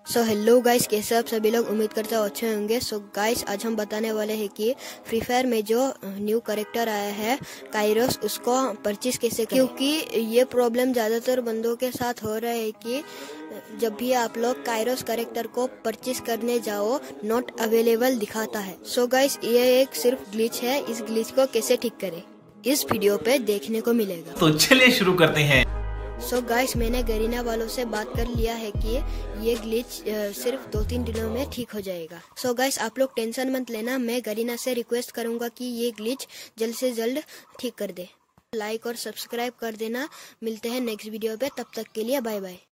So hello guys, कैसे आप सभी लोग? उम्मीद करते हो अच्छे होंगे। सो गाइस, आज हम बताने वाले हैं कि फ्री फायर में जो न्यू कैरेक्टर आया है काइरोस, उसको परचेज कैसे करें। क्योंकि ये प्रॉब्लम ज़्यादातर बंदों के साथ हो रहा है कि जब भी आप लोग काइरोस कैरेक्टर को परचेज करने जाओ, नॉट अवेलेबल दिखाता है। सो गाइस, ये एक सिर्फ ग्लिच है। इस ग्लिच को कैसे ठीक करें इस वीडियो पे देखने को मिलेगा। तो चलिए शुरू करते हैं। सो गाइस, मैंने गरीना वालों से बात कर लिया है कि ये ग्लिच सिर्फ 2-3 दिनों में ठीक हो जाएगा। सो गाइस, आप लोग टेंशन मत लेना। मैं गरीना से रिक्वेस्ट करूंगा कि ये ग्लिच जल्द से जल्द ठीक कर दे। लाइक और सब्सक्राइब कर देना। मिलते हैं नेक्स्ट वीडियो पे, तब तक के लिए बाय बाय।